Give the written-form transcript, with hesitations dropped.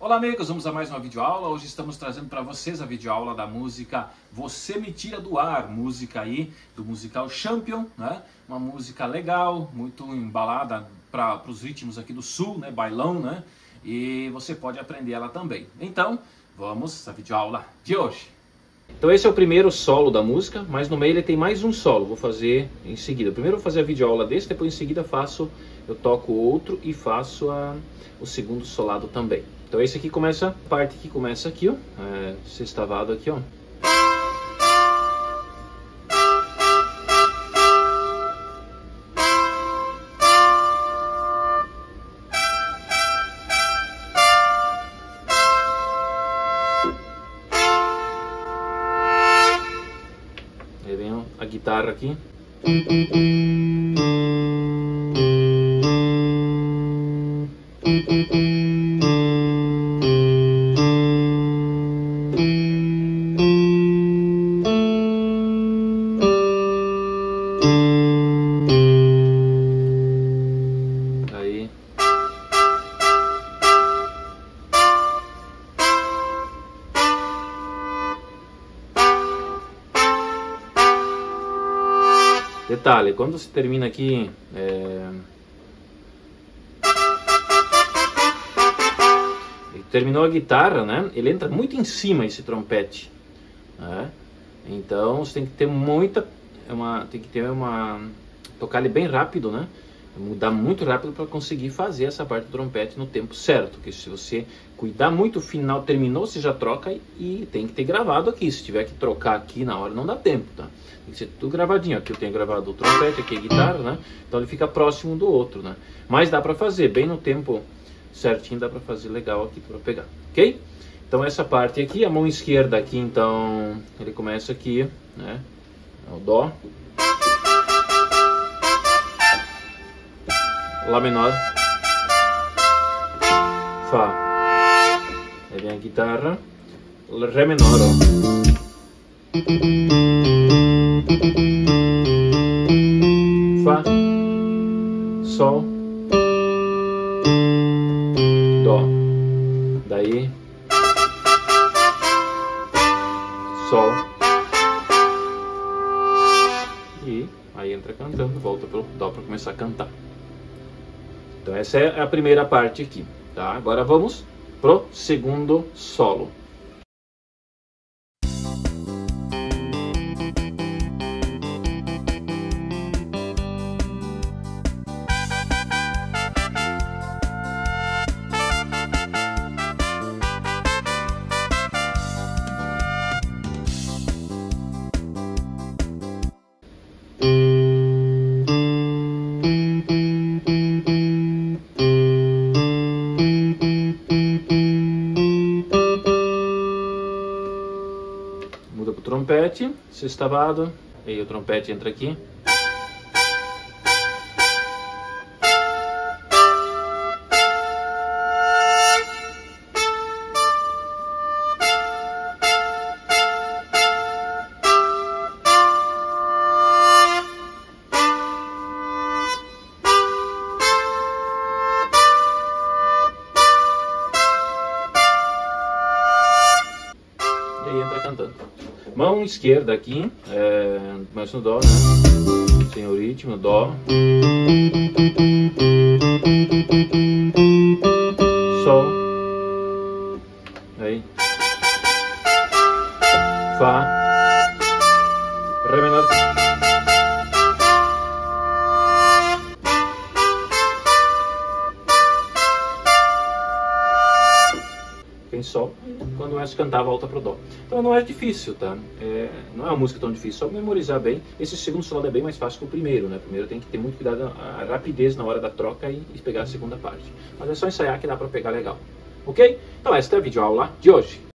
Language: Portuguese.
Olá amigos, vamos a mais uma videoaula. Hoje estamos trazendo para vocês a videoaula da música Você Me Tira do Ar, música aí do musical Champion, né? Uma música legal, muito embalada para os ritmos aqui do sul, né? Bailão, né? E você pode aprender ela também. Então, vamos à videoaula de hoje. Então esse é o primeiro solo da música, mas no meio ele tem mais um solo, vou fazer em seguida. Primeiro eu vou fazer a videoaula desse, depois em seguida eu toco outro e faço o segundo solado também. Então esse aqui começa, a parte que começa aqui, ó, sextavado aqui, ó. Aí vem a guitarra aqui. Aí. Detalhe, quando você termina aqui, terminou a guitarra, né? Ele entra muito em cima esse trompete, né? Então você tem que ter tocar ele bem rápido, né? Mudar muito rápido para conseguir fazer essa parte do trompete no tempo certo. Porque se você cuidar muito, o final terminou, você já troca e tem que ter gravado aqui. Se tiver que trocar aqui na hora, não dá tempo, tá? Tem que ser tudo gravadinho. Aqui eu tenho gravado o trompete, aqui a guitarra, né? Então ele fica próximo do outro, né? Mas dá para fazer bem no tempo certinho, dá para fazer legal aqui para pegar, ok? Então essa parte aqui, a mão esquerda aqui, então ele começa aqui, né? É o Dó. Lá menor, Fá, aí vem a guitarra, Ré menor, ó. Fá, Sol, Dó, daí, Sol, e aí entra cantando, volta pro Dó para começar a cantar. Então essa é a primeira parte aqui, tá? Agora vamos pro segundo solo. Muda pro trompete, sextavado, aí o trompete entra aqui. E aí entra cantando. Mão esquerda aqui, começa no Dó, né? Sem o ritmo, Dó. Sol. Aí. Fá. Ré menor. Tem Sol. Quando começa a cantar, volta pro Dó. Então não é difícil, tá? Não é uma música tão difícil, só memorizar bem. Esse segundo solo é bem mais fácil que o primeiro, né? Primeiro tem que ter muito cuidado, a rapidez na hora da troca e pegar a segunda parte. Mas é só ensaiar que dá pra pegar legal. Ok? Então esta é a videoaula de hoje.